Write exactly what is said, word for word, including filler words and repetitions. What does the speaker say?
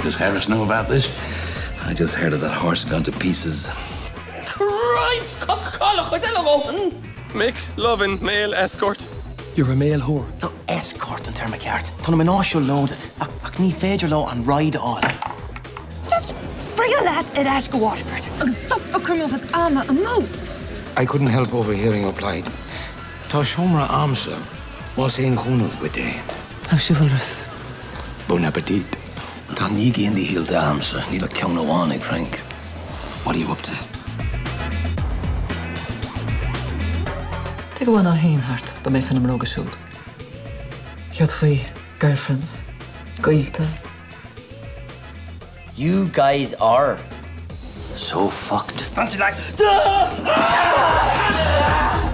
Does Harris know about this? I just heard of that horse gone to pieces. Christ, Coca-Cola, open. Mick, loving male escort. You're a male whore. No, escort in Termacart. Tuna min áisiú loaded. Ach ní féidir lo an ride all. Just free a lad at Ash go Waterford. Agus stop a criminal has arma a move. I couldn't help overhearing her plight. Tá siomra amsa was ein chunuf go day. How chivalrous. Bon appetit. Tá nígi in the hill da amsa. Ní le ceanna bháin, Frank. What are you up to? Take one on hen heart, the make an amroga shoot. Get free, girlfriends, Gailta. You guys are so fucked. Don't you like?